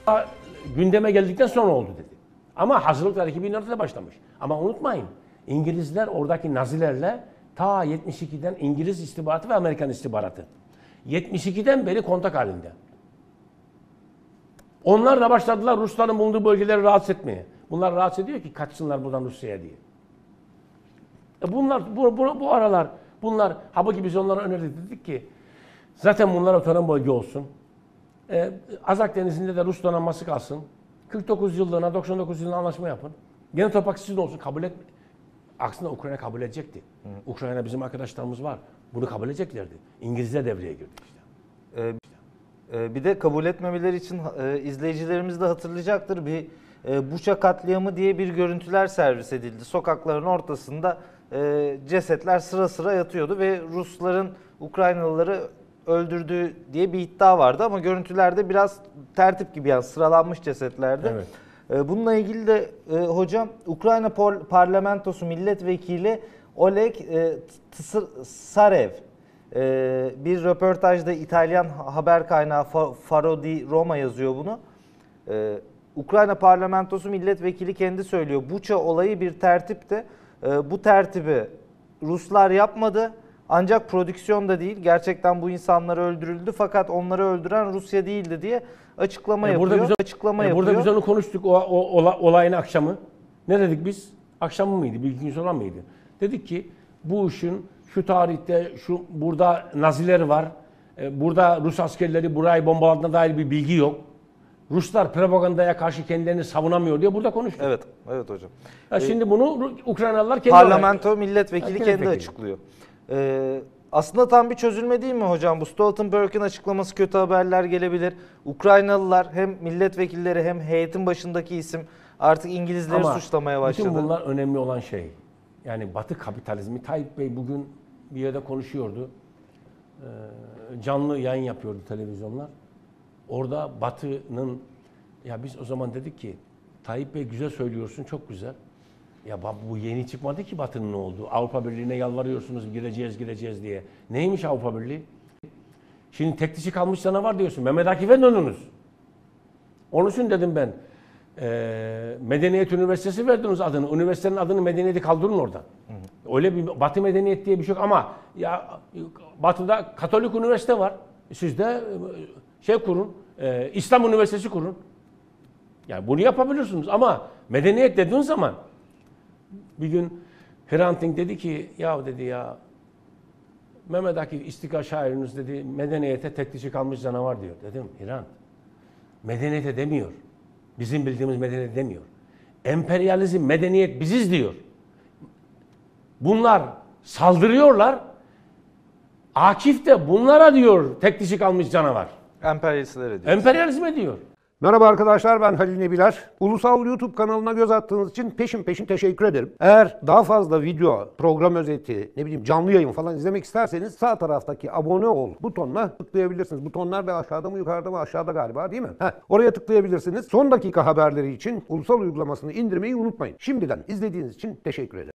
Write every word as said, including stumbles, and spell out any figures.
Gündeme geldikten sonra oldu dedi. Ama hazırlıklar iki bin altıda başlamış. Ama unutmayın, İngilizler oradaki Nazilerle ta yetmiş ikiden İngiliz istihbaratı ve Amerikan istihbaratı. yetmiş ikiden beri kontak halinde. Onlar da başladılar Rusların bulunduğu bölgeleri rahatsız etmeye. Bunlar rahatsız ediyor ki kaçsınlar buradan Rusya'ya diye. E bunlar bu, bu, bu aralar bunlar halbuki biz onlara önerdik, dedik ki zaten bunlar otonom bölge olsun. E, Azak Denizi'nde de Rus donanması kalsın. kırk dokuz yıllığına, doksan dokuz yıllığına anlaşma yapın. Gene toprak sizin olsun, kabul et. Aslında Ukrayna kabul edecekti. Hı. Ukrayna bizim arkadaşlarımız var. Bunu kabul edeceklerdi. İngilizler devreye girdi işte. Ee, e, bir de kabul etmemeleri için e, izleyicilerimiz de hatırlayacaktır. Bir e, Buça katliamı diye bir görüntüler servis edildi. Sokakların ortasında e, cesetler sıra sıra yatıyordu ve Rusların Ukraynalıları öldürdüğü diye bir iddia vardı ama görüntülerde biraz tertip gibi, yani sıralanmış cesetlerdi. Evet. Bununla ilgili de e, hocam Ukrayna Parlamentosu milletvekili Oleg e, Tsarev e, bir röportajda, İtalyan haber kaynağı Faro di Roma yazıyor bunu. E, Ukrayna Parlamentosu milletvekili kendi söylüyor. Buça olayı bir tertipti. E, bu tertibi Ruslar yapmadı. Ancak prodüksiyon da değil. Gerçekten bu insanlar öldürüldü fakat onları öldüren Rusya değildi diye açıklama e yapıyor. Burada biz, açıklama e yapıyor. Burada biz onu konuştuk o, o, o olayın akşamı. Ne dedik biz? Akşamı mıydı? Bir gün sonra mıydı? Dedik ki bu işin şu tarihte şu burada Naziler var. E, burada Rus askerleri burayı bombaladığına dair bir bilgi yok. Ruslar propagandaya karşı kendilerini savunamıyor diye burada konuştuk. Evet, evet hocam. Ya şimdi ee, bunu Ukraynalılar kendi Parlamento olarak, milletvekili kendi vekili. açıklıyor. Ee, aslında tam bir çözülme değil mi hocam? Bu Stoltenberg'in açıklaması, kötü haberler gelebilir. Ukraynalılar hem milletvekilleri hem heyetin başındaki isim artık İngilizleri Ama suçlamaya başladı. Bütün bunlar önemli olan şey. Yani Batı kapitalizmi. Tayyip Bey bugün bir yerde konuşuyordu. Ee, canlı yayın yapıyordu televizyonlar. Orada Batı'nın, ya biz o zaman dedik ki Tayyip Bey güzel söylüyorsun, çok güzel. Ya bu yeni çıkmadı ki Batı'nın ne oldu? Avrupa Birliği'ne yalvarıyorsunuz gireceğiz gireceğiz diye. Neymiş Avrupa Birliği? Şimdi tek dişi kalmış canavar diyorsun. Mehmet Akif'e dönünüz. Onun için dedim ben. E, Medeniyet Üniversitesi verdiniz adını. Üniversitenin adını medeniyeti kaldırın oradan. Hı hı. Öyle bir Batı medeniyet diye bir şey yok ama ya Batı'da Katolik üniversite var. Siz de şey kurun. E, İslam Üniversitesi kurun. Yani bunu yapabilirsiniz ama medeniyet dediğin zaman bir gün Hrant Dink dedi ki ya dedi ya Mehmet Akif İstiklal şairiniz dedi medeniyete tek dişi kalmış canavar diyor. Dedim Hrant medeniyete demiyor. Bizim bildiğimiz medeniyet demiyor. Emperyalizm, medeniyet biziz diyor. Bunlar saldırıyorlar. Akif de bunlara diyor tek dişi kalmış canavar. Emperyalistlere diyor. Emperyalizme diyor. Merhaba arkadaşlar, ben Halil Nebiler. Ulusal YouTube kanalına göz attığınız için peşin peşin teşekkür ederim. Eğer daha fazla video, program özeti, ne bileyim canlı yayın falan izlemek isterseniz sağ taraftaki abone ol butonuna tıklayabilirsiniz. Butonlar da aşağıda mı yukarıda mı aşağıda galiba değil mi? Heh, oraya tıklayabilirsiniz. Son dakika haberleri için Ulusal uygulamasını indirmeyi unutmayın. Şimdiden izlediğiniz için teşekkür ederim.